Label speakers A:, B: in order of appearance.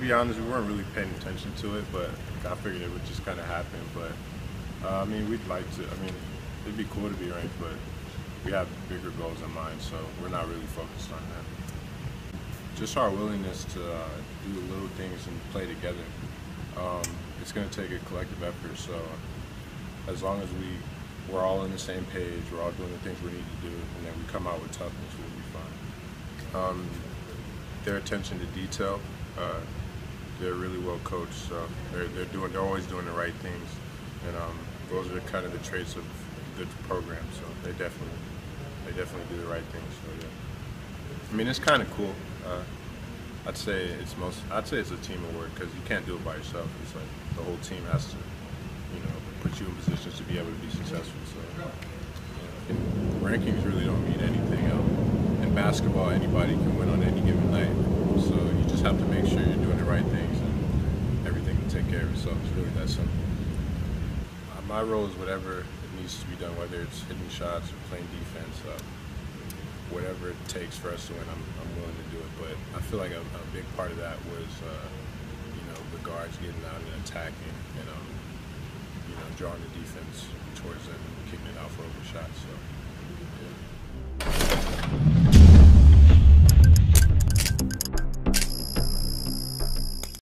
A: be honest, we weren't really paying attention to it, but I figured it would just kind of happen. But I mean, we'd like to. I mean, it'd be cool to be ranked, but we have bigger goals in mind, so we're not really focused on that. Just our willingness to do little things and play together. It's going to take a collective effort, so as long as we're all on the same page, we're all doing the things we need to do, and then we come out with toughness, we'll be fine. Their attention to detail, they're really well coached, so they're always doing the right things, and those are kind of the traits of the program. So they definitely do the right things. So yeah, I mean, it's kind of cool. I'd say it's a team award because you can't do it by yourself. It's like the whole team has to, put you in positions to be able to be successful. So rankings really don't mean anything. In basketball, anybody can win on any given night. So you just have to make sure you're doing the right things, and everything will take care of itself. It's really that simple. My role is whatever it needs to be done, whether it's hitting shots or playing defense. Whatever it takes for us to win, I'm willing to do it. But I feel like a big part of that was, the guards getting out and attacking, and drawing the defense towards